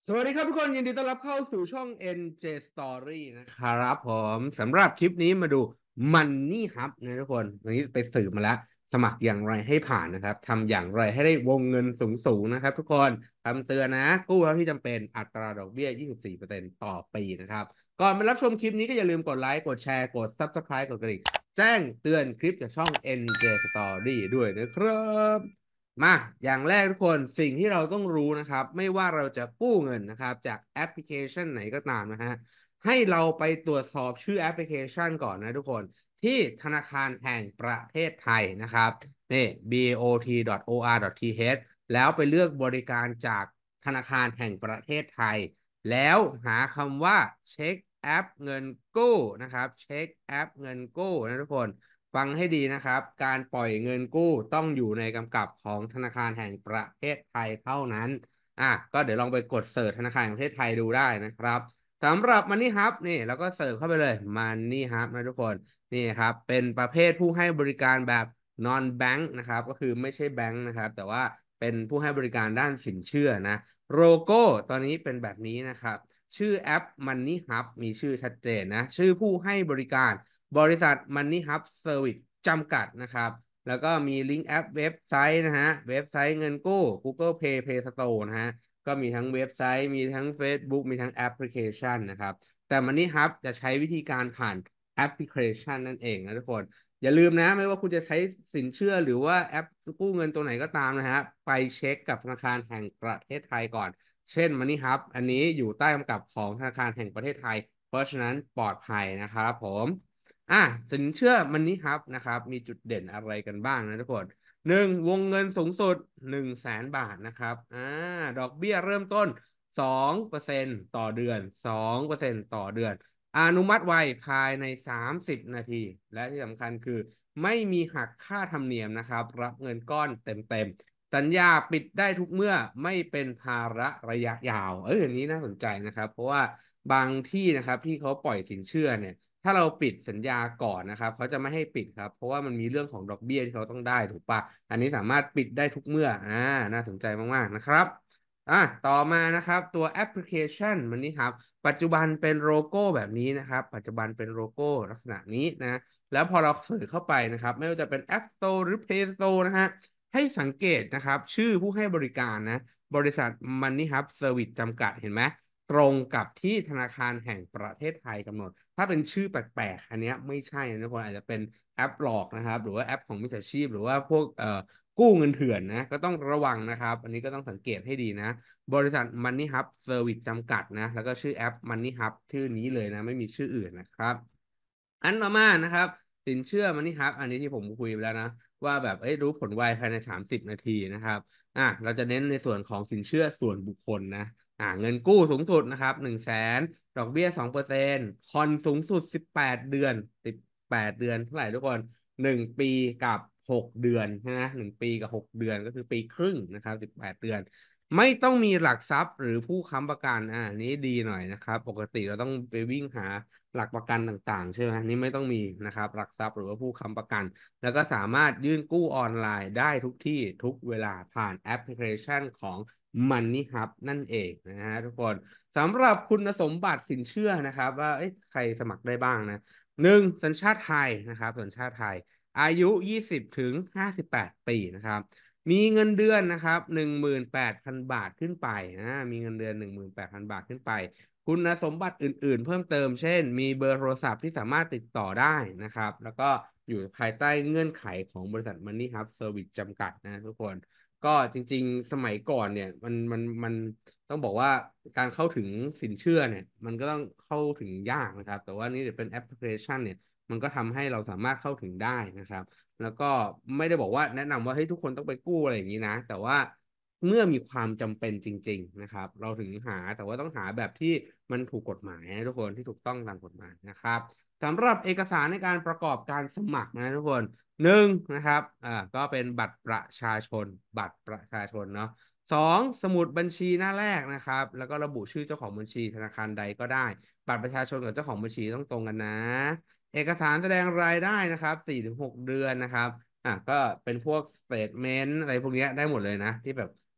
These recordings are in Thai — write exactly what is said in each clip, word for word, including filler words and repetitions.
สวัสดีครับทุกคนยินดีต้อนรับเข้าสู่ช่อง เอ็น เจ Story นะครับผมสำหรับคลิปนี้มาดู Money Hub นะทุกคนวันนี้ไปสืบมาแล้วสมัครอย่างไรให้ผ่านนะครับทำอย่างไรให้ได้วงเงินสูงๆนะครับทุกคนคำเตือนนะกู้เท่าที่จำเป็นอัตราดอกเบี้ย ยี่สิบสี่เปอร์เซ็นต์ ต่อปีนะครับก่อนไปรับชมคลิปนี้ก็อย่าลืมกดไลค์กดแชร์กด Subscribe กดกระดิ่งแจ้งเตือนคลิปจากช่อง เอ็น เจ Story ด้วยนะครับ มาอย่างแรกทุกคนสิ่งที่เราต้องรู้นะครับไม่ว่าเราจะกู้เงินนะครับจากแอปพลิเคชันไหนก็ตามนะฮะให้เราไปตรวจสอบชื่อแอปพลิเคชันก่อนนะทุกคนที่ธนาคารแห่งประเทศไทยนะครับนี่ บี โอ ที ดอท โอ อาร์ ดอท ที เอช แล้วไปเลือกบริการจากธนาคารแห่งประเทศไทยแล้วหาคำว่าเช็คแอปเงินกู้นะครับเช็คแอปเงินกู้นะทุกคน ฟังให้ดีนะครับ การปล่อยเงินกู้ต้องอยู่ในกำกับของธนาคารแห่งประเทศไทยเท่านั้นอ่ะก็เดี๋ยวลองไปกดเสิร์ชธนาคารแห่งประเทศไทยดูได้นะครับสำหรับ Money Hub นี่เราก็เสิร์ชเข้าไปเลย Money Hub นะทุกคนนี่ครับเป็นประเภทผู้ให้บริการแบบ non bank นะครับก็คือไม่ใช่แบงค์นะครับแต่ว่าเป็นผู้ให้บริการด้านสินเชื่อนะโลโก้ตอนนี้เป็นแบบนี้นะครับชื่อแอป Money Hub มีชื่อชัดเจนนะชื่อผู้ให้บริการ บริษัท Money Hub Service จำกัดนะครับ แล้วก็มีลิงก์แอปเว็บไซต์นะฮะ เว็บไซต์เงินกู้ Google Play Play Store นะฮะ ก็มีทั้งเว็บไซต์ มีทั้ง Facebook มีทั้งแอปพลิเคชันนะครับ แต่ Money Hub จะใช้วิธีการผ่านแอปพลิเคชันนั่นเองนะทุกคน อย่าลืมนะไม่ว่าคุณจะใช้สินเชื่อหรือว่าแอปกู้เงินตัวไหนก็ตามนะฮะไปเช็คกับธนาคารแห่งประเทศไทยก่อน เช่น Money Hub อันนี้อยู่ใต้กำกับของธนาคารแห่งประเทศไทย เพราะฉะนั้นปลอดภัยนะครับผมอ่ะสินเชื่อมันนี้ครับนะครับมีจุดเด่นอะไรกันบ้างนะทุกคนหนึ่งวงเงินสูงสุดหนึ่งแสนบาทนะครับอ่าดอกเบี้ยเริ่มต้นสองเปอร์เซ็นต์ต่อเดือนสองเปอร์เซ็นต์ต่อเดือนอนุมัติไวภายในสามสิบนาทีและที่สำคัญคือไม่มีหักค่าธรรมเนียมนะครับรับเงินก้อนเต็มๆสัญญาปิดได้ทุกเมื่อไม่เป็นภาระระยะยาวเอออันนี้น่าสนใจนะครับเพราะว่าบางที่นะครับที่เขาปล่อยสินเชื่อเนี่ย ถ้าเราปิดสัญญาก่อนนะครับเขาจะไม่ให้ปิดครับเพราะว่ามันมีเรื่องของดอกเบี้ยที่เขาต้องได้ถูกปะอันนี้สามารถปิดได้ทุกเมื่ออ่าน่าสนใจมากๆนะครับอ่ะต่อมานะครับตัวแอปพลิเคชันมันนี่ครับปัจจุบันเป็นโลโก้แบบนี้นะครับปัจจุบันเป็นโลโก้ลักษณะนี้นะแล้วพอเราเสิร์ชเข้าไปนะครับไม่ว่าจะเป็น App Store หรือ Play Store นะฮะให้สังเกตนะครับชื่อผู้ให้บริการนะบริษัท Money Hub Service จำกัดเห็นไหม ตรงกับที่ธนาคารแห่งประเทศไทยกำหนด ถ้าเป็นชื่อแปลกๆอันนี้ไม่ใช่นะทุกคนอาจจะเป็นแอปหลอกนะครับหรือว่าแอปของมิจฉาชีพหรือว่าพวกเอ่อกู้เงินเถื่อนนะก็ต้องระวังนะครับอันนี้ก็ต้องสังเกตให้ดีนะบริษัท Money Hub Service จำกัดนะแล้วก็ชื่อแอป Money Hub ชื่อนี้เลยนะไม่มีชื่ออื่นนะครับอันต่อมานะครับสินเชื่อ Money Hub อันนี้ที่ผมคุยไปแล้วนะว่าแบบเอ้ยรู้ผลไวภายในสามสิบนาทีนะครับอ่ะเราจะเน้นในส่วนของสินเชื่อส่วนบุคคลนะ อ่าเงินกู้สูงสุดนะครับหนึ่งแสนดอกเบี้ยสองเปอร์เซ็นต์ผ่อนสูงสุดสิบแปดเดือนสิบแปดเดือนเท่าไหร่ทุกคนหนึ่งปีกับหกเดือนใช่ไหมหนึ่งปีกับหกเดือนก็คือปีครึ่งนะครับสิบแปดเดือนไม่ต้องมีหลักทรัพย์หรือผู้ค้ำประกันอ่านี้ดีหน่อยนะครับปกติเราต้องไปวิ่งหาหลักประกันต่างๆใช่ไหมนี่ไม่ต้องมีนะครับหลักทรัพย์หรือว่าผู้ค้ำประกันแล้วก็สามารถยื่นกู้ออนไลน์ได้ทุกที่ทุกเวลาผ่านแอปพลิเคชันของ Money Hub นั่นเองนะฮะทุกคนสำหรับคุณสมบัติสินเชื่อนะครับว่าเอ้ยใครสมัครได้บ้างนะหนึ่งสัญชาติไทยนะครับสัญชาติไทยอายุยี่สิบถึงห้าสิบแปดปีนะครับมีเงินเดือนนะครับหนึ่งหมื่นแปดพันบาทขึ้นไปนะมีเงินเดือนหนึ่งหมื่นแปดพันบาทขึ้นไปคุณสมบัติอื่นๆเพิ่มเติมเช่นมีเบอร์โทรศัพท์ที่สามารถติดต่อได้นะครับแล้วก็อยู่ภายใต้เงื่อนไขของบริษัท Money Hub Service จำกัดนะทุกคน ก็จริงๆสมัยก่อนเนี่ยมันมันมันต้องบอกว่าการเข้าถึงสินเชื่อเนี่ยมันก็ต้องเข้าถึงยากนะครับแต่ว่านี่เดี๋ยวเป็นแอปพลิเคชันเนี่ยมันก็ทำให้เราสามารถเข้าถึงได้นะครับแล้วก็ไม่ได้บอกว่าแนะนำว่าให้ทุกคนต้องไปกู้อะไรอย่างนี้นะแต่ว่าเมื่อมีความจำเป็นจริงๆนะครับเราถึงหาแต่ว่าต้องหาแบบที่มันถูกกฎหมายนะทุกคนที่ถูกต้องตามกฎหมายนะครับสำหรับเอกสารในการประกอบการสมัครนะทุกคน หนึ่งนะครับอ่าก็เป็นบัตรประชาชนบัตรประชาชนเนาะสองสมุดบัญชีหน้าแรกนะครับแล้วก็ระบุชื่อเจ้าของบัญชีธนาคารใดก็ได้บัตรประชาชนกับเจ้าของบัญชีต้องตรงกันนะเอกสารแสดงรายได้นะครับสี่ถึงหกเดือนนะครับอ่ะก็เป็นพวกสเตทเมนต์อะไรพวกเนี้ยได้หมดเลยนะที่แบบ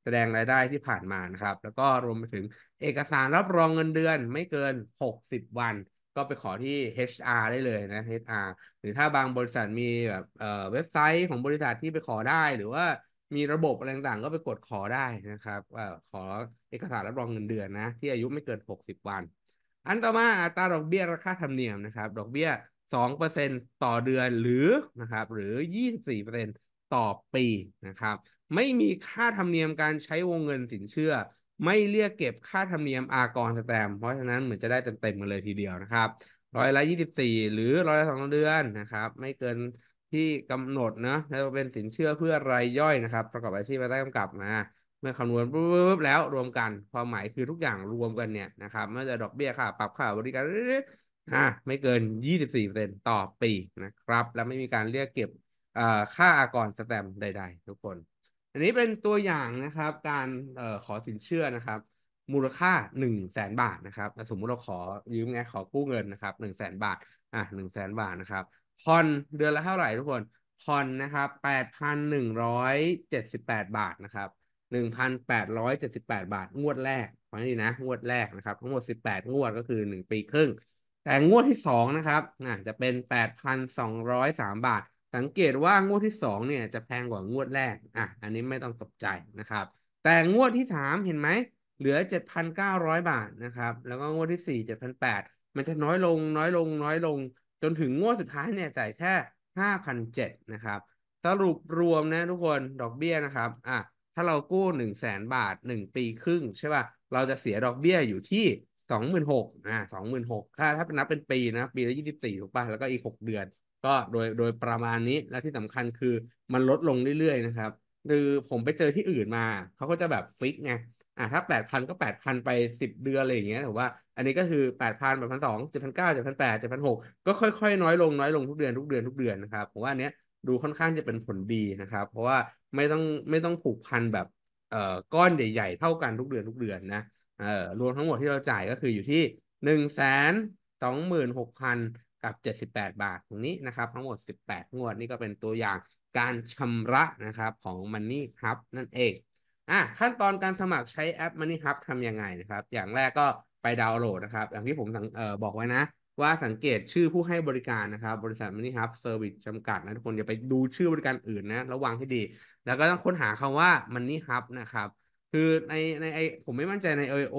แสดงรายได้ที่ผ่านมานะครับแล้วก็รวมไปถึงเอกสารรับรองเงินเดือนไม่เกินหกสิบวันก็ไปขอที่ เอช อาร์ ได้เลยนะ เอช อาร์ หรือถ้าบางบริษัทมีแบบเอ่อเว็บไซต์ของบริษัทที่ไปขอได้หรือว่ามีระบบอะไรต่างๆก็ไปกดขอได้นะครับว่าขอเอกสารรับรองเงินเดือนนะที่อายุไม่เกินหกสิบวันอันต่อมาอัตราดอกเบี้ยราคาธรรมเนียมนะครับดอกเบี้ยสองเปอร์เซ็นต์ต่อเดือนหรือนะครับหรือยี่สิบสี่เปอร์เซ็นต์ต่อปีนะครับไม่มีค่าธรรมเนียมการใช้วงเงินสินเชื่อไม่เรียกเก็บค่าธรรมเนียมอากรสแตมป์เพราะฉะนั้นเหมือนจะได้เต็มๆกันเลยทีเดียวนะครับร้อยละยี่สิบสี่หรือร้อยละสองเดือนนะครับไม่เกินที่กำหนดนะแล้วเป็นสินเชื่อเพื่อรายย่อยนะครับประกอบอาชีพภายใต้กำกับมาเมื่อคำนวณปุ๊บแล้วรวมกันความหมายคือทุกอย่างรวมกันเนี่ยนะครับไม่ว่าจะดอกเบี้ยค่าปรับค่าบริการอ่าไม่เกินยี่สิบสี่เปอร์เซ็นต์ต่อปีนะครับและไม่มีการเรียกเก็บอ่าค่าอากรสแตมป์ใดๆทุกคนอันนี้เป็นตัวอย่างนะครับการเอ่อขอสินเชื่อนะครับมูลค่าหนึ่งแสนบาทนะครับสมมุติเราขอยืมไงขอกู้เงินนะครับหนึ่งแสนบาทอ่ะหนึ่งแสนบาทนะครับผ่อนเดือนละเท่าไหร่ทุกคนผ่อนนะครับแปดพันหนึ่งร้อยเจ็ดสิบแปดบาทนะครับหนึ่งพันแปดร้อยเจ็ดสิบแปดบาทงวดแรกฟังดีนะงวดแรกนะครับทั้งหมดสิบแปดงวดก็คือหนึ่งปีครึ่งแต่งวดที่สองนะครับอ่ะจะเป็นแปดพันสองร้อยสามบาทสังเกตว่างวดที่สองเนี่ยจะแพงกว่างวดแรกอ่ะอันนี้ไม่ต้องตกใจนะครับแต่งวดที่สามเห็นไหมเหลือเจ็ดพันเก้าร้อยบาทนะครับแล้วก็งวดที่สี่เจ็ดพันแปดมันจะน้อยลงน้อยลงน้อยลงจนถึงงวดสุดท้ายเนี่ยจ่ายแค่ห้าพันเจ็ดนะครับสรุปรวมนะทุกคนดอกเบี้ยนะครับอ่ะ ถ้าเรากู้หนึ่งแสนบาทหนึ่งปีครึ่งใช่ป่ะเราจะเสียดอกเบี้ยอยู่ที่สองหมื่นหกอ่าสองหมื่นหกถ้าถ้าเป็นนับเป็นปีนะปีละยี่สิบสี่ถูกป่ะแล้วก็อีกหกเดือนก็โดยโดยประมาณนี้และที่สำคัญคือมันลดลงเรื่อยๆนะครับคือผมไปเจอที่อื่นมาเขาก็จะแบบฟิกไงอ่าถ้าแปดพันก็แปดพันไปสิบเดือนอะไรอย่างเงี้ยถือว่าอันนี้ก็คือแปดพันแปดพันสองเจ็ดพันเก้าเจ็ดพันแปดเจ็ดพันหกก็ค่อยๆน้อยลงน้อยลงทุกเดือนทุกเดือนทุกเดือนนะครับผมว่าอันเนี้ยดูค่อนข้างจะเป็นผลดีนะครับเพราะว่าไม่ต้องไม่ต้องผูกพันแบบเอ่อก้อนใหญ่ๆเท่ากันทุกเดือนทุกเดือนนะเอ่อรวมทั้งหมดที่เราจ่ายก็คืออยู่ที่หนึ่งแสนสองหมื่นหกพันกับเจ็ดสิบแปดบาทตรงนี้นะครับทั้งหมดสิบแปดงวดนี่ก็เป็นตัวอย่างการชำระนะครับของ Money Hub นั่นเองอ่ะขั้นตอนการสมัครใช้แอป Money Hub ทำยังไงนะครับอย่างแรกก็ไปดาวน์โหลดนะครับอย่างที่ผมสังเอ่อบอกไว้นะว่าสังเกตชื่อผู้ให้บริการนะครับบริษัท Money Hub Service จำกัดนะทุกคนอย่าไปดูชื่อบริการอื่นนะระวังให้ดี แล้วก็ต้องค้นหาคำว่า Money Hub นะครับคือในในไอผมไม่มั่นใจใน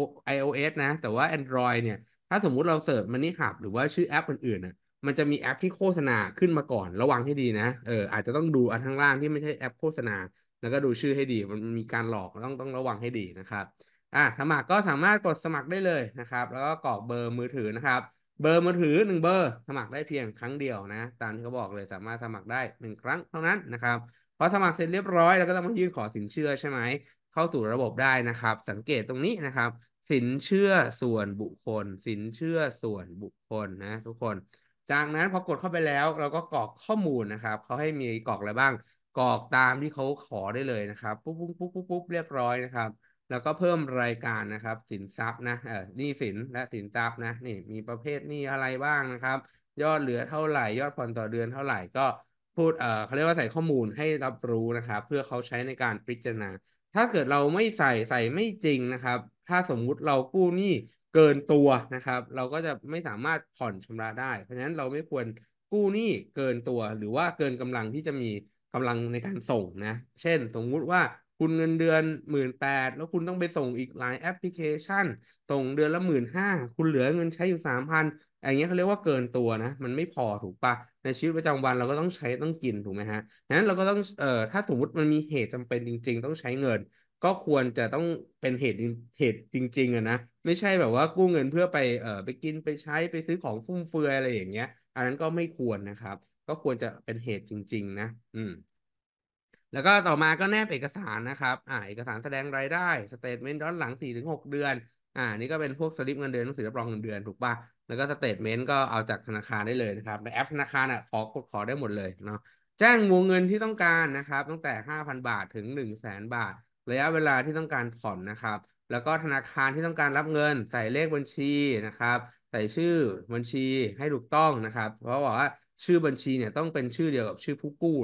iOS นะแต่ว่า Android เนี่ยถ้าสมมุติเราเสิร์ช Money Hub หรือว่าชื่อแอปอื่นๆนะมันจะมีแอปที่โฆษณาขึ้นมาก่อนระวังให้ดีนะเอออาจจะต้องดูอันข้างล่างที่ไม่ใช่แอปโฆษณาแล้วก็ดูชื่อให้ดีมันมีการหลอกต้องต้องระวังให้ดีนะครับอ่ะสมัครก็สามารถกดสมัครได้เลยนะครับแล้วก็กรอกเบอร์มือถือนะครับเบอร์มือถือหนึ่งเบอร์สมัครได้เพียงครั้งเดียวนะตามที่เขาบอกเลยสามารถสมัครได้หนึ่งครั้งเท่านั้นนะครับพอสมัครเสร็จเรียบร้อยแล้วก็ต้องมายื่นขอสินเชื่อใช่ไหมเข้าสู่ระบบได้นะครับสังเกตตรงนี้นะครับสินเชื่อส่วนบุคคลสินเชื่อส่วนบุคคลนะทุกคนจากนั้นพอกดเข้าไปแล้วเราก็กรอกข้อมูลนะครับเขาให้มีกรอกอะไรบ้างกรอกตามที่เขาขอได้เลยนะครับปุ๊บปุ๊บปุ๊บปุ๊บปุ๊บเรียบร้อยนะครับแล้วก็เพิ่มรายการนะครับสินทรัพย์นะเออหนี้สินและสินทรัพย์นะนี่มีประเภทหนี้อะไรบ้างนะครับยอดเหลือเท่าไหร่ยอดผ่อนต่อเดือนเท่าไหร่ก็พูดเออเขาเรียกว่าใส่ข้อมูลให้รับรู้นะครับเพื่อเขาใช้ในการพิจารณาถ้าเกิดเราไม่ใส่ใส่ไม่จริงนะครับถ้าสมมุติเรากู้หนี้เกินตัวนะครับเราก็จะไม่สามารถผ่อนชำระได้เพราะฉะนั้นเราไม่ควรกู้หนี้เกินตัวหรือว่าเกินกำลังที่จะมีกำลังในการส่งนะเช่นสมมุติว่าคุณเงินเดือนหมื่นแปดแล้วคุณต้องไปส่งอีกหลายแอปพลิเคชันส่งเดือนละหมื่นห้าคุณเหลือเงินใช้อยู่สามพันอย่างเงี้ยเขาเรียกว่าเกินตัวนะมันไม่พอถูกปะในชีวิตประจำวันเราก็ต้องใช้ต้องกินถูกไหมฮะงั้นเราก็ต้องเอ่อถ้าสมมติมันมีเหตุจำเป็นจริงๆต้องใช้เงินก็ควรจะต้องเป็นเหตุเหตุจริงๆอะนะไม่ใช่แบบว่ากู้เงินเพื่อไปเอ่อไปกินไปใช้ไปซื้อของฟุ่มเฟือยอะไรอย่างเงี้ยอันนั้นก็ไม่ควรนะครับก็ควรจะเป็นเหตุจริงๆนะอืม แล้วก็ต่อมาก็แนบเอกสารนะครับอ่าเอกสารแสดงรายได้สเตทเมนต์ย้อนหลังสี่ถึงหกเดือนอ่านี่ก็เป็นพวกสลิปเงินเดือนหนังสือรับรองเงินเดือนถูกป่ะแล้วก็สเตทเมนต์ก็เอาจากธนาคารได้เลยนะครับในแอปธนาคารอ่ะขอกดขอได้หมดเลยเนาะแจ้งวงเงินที่ต้องการนะครับตั้งแต่ห้าพันบาทถึงหนึ่งแสนบาทระยะเวลาที่ต้องการผ่อนนะครับแล้วก็ธนาคารที่ต้องการรับเงินใส่เลขบัญชีนะครับใส่ชื่อบัญชีให้ถูกต้องนะครับเพราะว่าชื่อบัญชีเนี่ยต้องเป็นชื่อเดียวกับชื่อผู้กู้นะ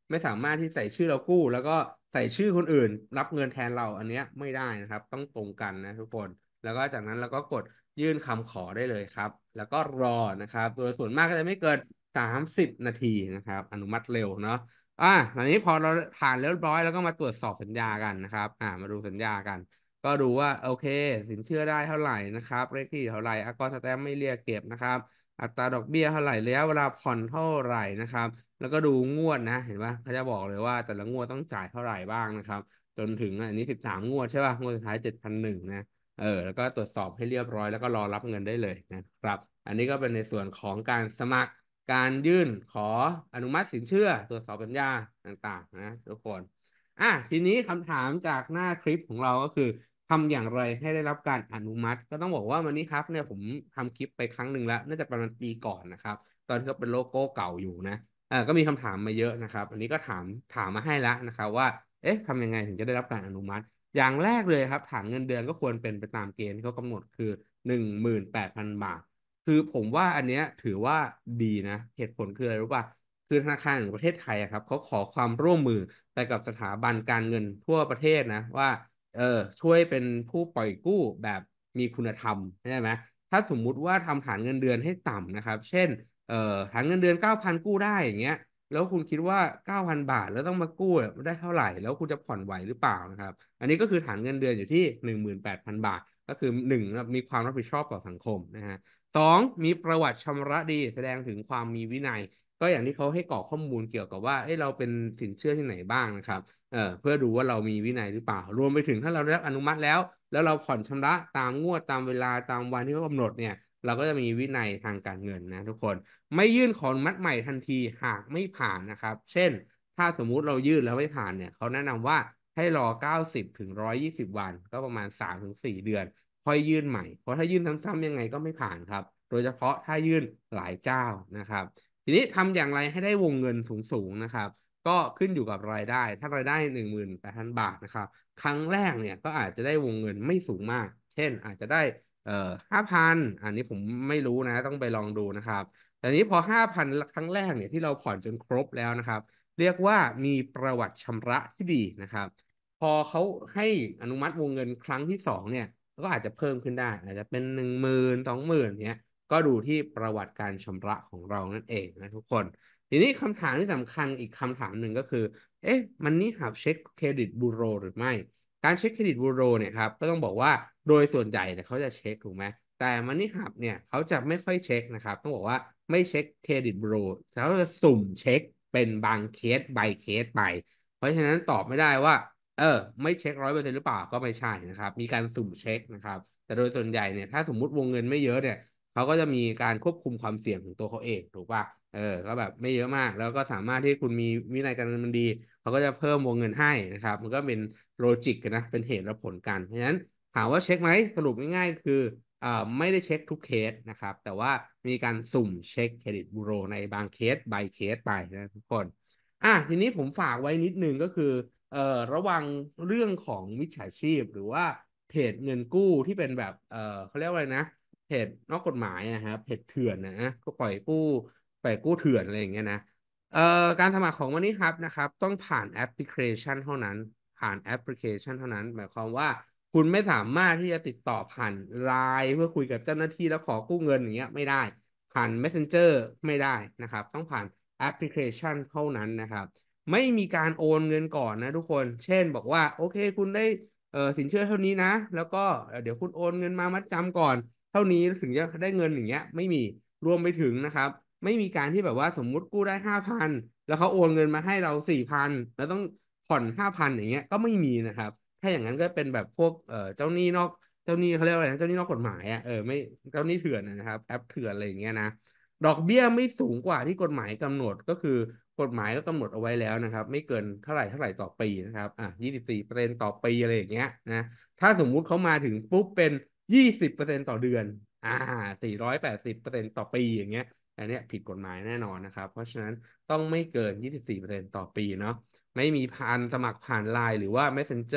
ไม่สามารถที่ใส่ชื่อเรากู้แล้วก็ใส่ชื่อคนอื่นรับเงินแทนเราอันเนี้ยไม่ได้นะครับต้องตรงกันนะทุกคนแล้วก็จากนั้นเราก็กดยื่นคำขอได้เลยครับแล้วก็รอนะครับโดยส่วนมากก็จะไม่เกินสามสิบนาทีนะครับอนุมัติเร็วเนาะอ่ะอันนี้พอเราผ่านเรียบร้อยแล้วก็มาตรวจสอบสัญญากันนะครับอ่ามาดูสัญญากันก็ดูว่าโอเคสินเชื่อได้เท่าไหร่นะครับเลขที่เท่าไหร่อากรสแตมป์ไม่เรียกเก็บนะครับอัตราดอกเบี้ยเท่าไหร่ระยะเวลาผ่อนเท่าไหร่นะครับแล้วก็ดูงวดนะเห็นปะเขาจะบอกเลยว่าแต่ละงวดต้องจ่ายเท่าไหร่บ้างนะครับจนถึงอันนี้สิบสามงวดใช่ป่ะงวดสุดท้ายเจ็ดพันหนึ่งนะเออแล้วก็ตรวจสอบให้เรียบร้อยแล้วก็รอรับเงินได้เลยนะครับอันนี้ก็เป็นในส่วนของการสมัครการยื่นขออนุมัติสินเชื่อตรวจสอบสัญญาต่างๆนะทุกคน อ่ะทีนี้คำถามจากหน้าคลิปของเราก็คือทำอย่างไรให้ได้รับการอนุมัติก็ต้องบอกว่าวันนี้ครับเนี่ยผมทำคลิปไปครั้งหนึ่งแล้วน่าจะประมาณปีก่อนนะครับตอนที่เขาเป็นโลโก้เก่าอยู่นะอ่าก็มีคำถามมาเยอะนะครับอันนี้ก็ถามถามมาให้แล้วนะครับว่าเอ๊ะทำยังไงถึงจะได้รับการอนุมัติอย่างแรกเลยครับฐานเงินเดือนก็ควรเป็นไปตามเกณฑ์ที่เขากำหนดคือหนึ่งหมื่นแปดพันบาทคือผมว่าอันเนี้ยถือว่าดีนะเหตุผลคืออะไรรู้ป่ะคือธนาคารแห่งประเทศไทยอะครับเขาขอความร่วมมือ ไปกับสถาบันการเงินทั่วประเทศนะว่าเออช่วยเป็นผู้ปล่อยกู้แบบมีคุณธรรมใช่ไหมถ้าสมมุติว่าทำฐานเงินเดือนให้ต่ำนะครับเช่นเอ่อฐานเงินเดือนเก้าพันกู้ได้อย่างเงี้ยแล้วคุณคิดว่าเก้าพันบาทแล้วต้องมากู้ได้เท่าไหร่แล้วคุณจะผ่อนไหวหรือเปล่านะครับอันนี้ก็คือฐานเงินเดือนอยู่ที่หนึ่งหมื่นแปดพันบาทก็คือหนึ่งมีความรับผิดชอบต่อสังคมนะฮะสองมีประวัติชำระดีแสดงถึงความมีวินัย ก็อย่างที่เขาให้กรอกข้อมูลเกี่ยวกับว่าเอ้ยเราเป็นสินเชื่อที่ไหนบ้างนะครับเอ่อเพื่อดูว่าเรามีวินัยหรือเปล่ารวมไปถึงถ้าเราได้รับอนุมัติแล้วแล้วเราผ่อนชำระตามงวดตามเวลาตามวันที่เขากำหนดเนี่ยเราก็จะมีวินัยทางการเงินนะทุกคนไม่ยื่นขออนุมัติใหม่ทันทีหากไม่ผ่านนะครับเช่นถ้าสมมุติเรายื่นแล้วไม่ผ่านเนี่ยเขาแนะนำว่าให้รอเก้าสิบถึงหนึ่งร้อยยี่สิบวันก็ประมาณสามถึงสี่เดือนค่อยยื่นใหม่เพราะถ้ายื่นซ้ำๆยังไงก็ไม่ผ่านครับโดยเฉพาะถ้ายื่นหลายเจ้านะครับ ทีนี้ทำอย่างไรให้ได้วงเงินสูงๆนะครับก็ขึ้นอยู่กับรายได้ถ้ารายได้หนึ่งหมื่นแปดพันบาทนะครับครั้งแรกเนี่ยก็อาจจะได้วงเงินไม่สูงมากเช่นอาจจะได้เอ่อห้าพันอันนี้ผมไม่รู้นะต้องไปลองดูนะครับแต่นี้พอห้าพันครั้งแรกเนี่ยที่เราผ่อนจนครบแล้วนะครับเรียกว่ามีประวัติชำระที่ดีนะครับพอเขาให้อนุมัติวงเงินครั้งที่สองเนี่ยก็อาจจะเพิ่มขึ้นได้อาจจะเป็นหนึ่งหมื่นสองหมื่นเนี้ย ก็ดูที่ประวัติการชำระของเรานั่นเองนะทุกคนทีนี้คำถามที่สำคัญอีกคำถามหนึ่งก็คือเอ๊ะมันนี่หับเช็คเครดิตบูโรหรือไม่การเช็คเครดิตบูโรเนี่ยครับก็ต้องบอกว่าโดยส่วนใหญ่เนี่ยเขาจะเช็คถูกไหมแต่มันนี่หับเนี่ยเขาจะไม่ค่อยเช็คนะครับต้องบอกว่าไม่เช็คเครดิตบูโรเขาจะสุ่มเช็คเป็นบางเคส by เคสไปเพราะฉะนั้นตอบไม่ได้ว่าเออไม่เช็คร้อยเปอร์เซ็นต์หรือเปล่าก็ไม่ใช่นะครับมีการสุ่มเช็คนะครับแต่โดยส่วนใหญ่เนี่ยถ้าสมมุติวงเงินไม่เยอะเนี่ย เขาก็จะมีการควบคุมความเสี่ยงของตัวเขาเองถูกป่ะเออก็แบบไม่เยอะมากแล้วก็สามารถที่คุณมีวินัยการเงินมันดีเขาก็จะเพิ่มวงเงินให้นะครับมันก็เป็นโลจิกกันนะเป็นเหตุและผลกันเพราะฉะนั้นถามว่าเช็คไหมสรุปง่ายๆคืออ่าไม่ได้เช็คทุกเคสนะครับแต่ว่ามีการสุ่มเช็คเครดิตบูโรในบางเคส by เคสไปนะทุกคนอ่ะทีนี้ผมฝากไว้นิดนึงก็คือเอ่อระวังเรื่องของมิจฉาชีพหรือว่าเพจเงินกู้ที่เป็นแบบเอ่อเขาเรียกว่าอะไรนะ เพจนอกกฎหมายนะครับเพจเถื่อนนะก็ปล่อยกู้ปล่อยกู้เถื่อนอะไรอย่างเงี้ยนะเอ่อการสมัครของวันนี้ครับนะครับต้องผ่านแอปพลิเคชันเท่านั้นผ่านแอปพลิเคชันเท่านั้นหมายความว่าคุณไม่สามารถที่จะติดต่อผ่านไลน์เพื่อคุยกับเจ้าหน้าที่แล้วขอกู้เงินอย่างเงี้ยไม่ได้ผ่าน Messenger ไม่ได้นะครับต้องผ่านแอปพลิเคชันเท่านั้นนะครับไม่มีการโอนเงินก่อนนะทุกคนเช่นบอกว่าโอเคคุณได้เออสินเชื่อเท่านี้นะแล้วก็เดี๋ยวคุณโอนเงินมามัดจำก่อน เท่านี้ถึงจะได้เงินอย่างเงี้ยไม่มีรวมไปถึงนะครับไม่มีการที่แบบว่าสมมุติกู้ได้ห้าพันแล้วเขาโอนเงินมาให้เราสี่พันแล้วต้องผ่อนห้าพันอย่างเงี้ยก็ไม่มีนะครับถ้าอย่างนั้นก็เป็นแบบพวกเอ่อเจ้าหนี้นอกเจ้าหนี้เขาเรียกว่าอะไรนะเจ้าหนี้นอกกฎหมายอ่ะเออไม่เจ้าหนี้เถื่อนนะครับแอปเถื่อนอะไรอย่างเงี้ยนะดอกเบี้ยไม่สูงกว่าที่กฎหมายกำหนดก็คือกฎหมายก็กำหนดเอาไว้แล้วนะครับไม่เกินเท่าไหร่เท่าไหร่ต่อปีนะครับอ่ะยี่สิบสี่เปอร์เซ็นต์ต่อปีอะไรอย่างเงี้ยนะถ้าสมมุติเขามาถึงปุ๊บเป็น ยี่สิบเปอร์เซ็นต์ต่อเดือนอ่าสี่ร้อยแปดสิบเปอร์เซ็นต์ต่อปีอย่างเงี้ยอันเนี้ยผิดกฎหมายแน่นอนนะครับเพราะฉะนั้นต้องไม่เกินยี่สิบสี่เปอร์เซ็นต์ต่อปีเนาะไม่มีผ่านสมัครผ่านไลน์หรือว่า Messenger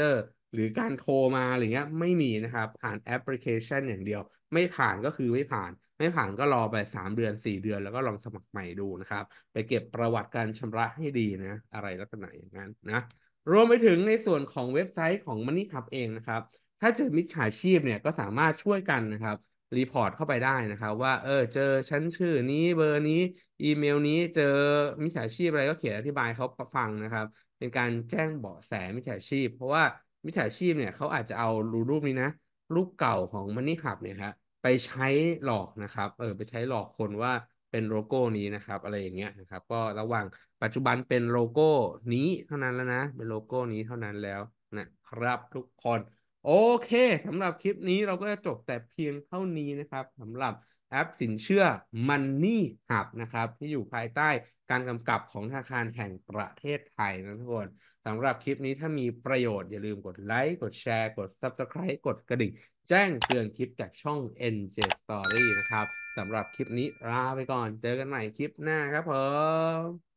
หรือการโทรมาอะไรเงี้ยไม่มีนะครับผ่านแอปพลิเคชันอย่างเดียวไม่ผ่านก็คือไม่ผ่านไม่ผ่านก็รอไปสามเดือนสี่เดือนแล้วก็ลองสมัครใหม่ดูนะครับไปเก็บประวัติการชำระให้ดีนะอะไรลักษณะอย่างนั้นนะรวมไปถึงในส่วนของเว็บไซต์ของ Money Hub เองนะครับถ้าเจอมิจฉาชีพเนี่ยก็สามารถช่วยกันนะครับรีพอร์ตเข้าไปได้นะครับว่าเออเจอชั้นชื่อนี้เบอร์นี้อีเมลนี้เจอมิจฉาชีพอะไรก็เขียนอธิบายเขาฟังนะครับ เป็นการแจ้งเบาะแสมิจฉาชีพเพราะว่ามิจฉาชีพเนี่ยเขาอาจจะเอารูรูปนี้นะรูปเก่าของ Money Hub เนี่ยครับไปใช้หลอกนะครับเออไปใช้หลอกคนว่าเป็นโลโก้นี้นะครับอะไรอย่างเงี้ยนะครับก็ระหว่างปัจจุบันเป็นโลโก้นี้เท่านั้นแล้วนะเป็นโลโก้นี้เท่านั้นแล้วนะครับทุกคนโอเคสำหรับคลิปนี้เราก็จะจบแต่เพียงเท่านี้นะครับสำหรับแอปสินเชื่อ Money Hub นะครับที่อยู่ภายใต้การกำกับของธนาคารแห่งประเทศไทยนะทุกคน สำหรับคลิปนี้ถ้ามีประโยชน์อย่าลืมกดไลค์กดแชร์กด ซับสไครบ์ กดกระดิ่งแจ้งเตือนคลิปจากช่อง เอ็น เจ Story นะครับสำหรับคลิปนี้ลาไปก่อนเจอกันใหม่คลิปหน้าครับผม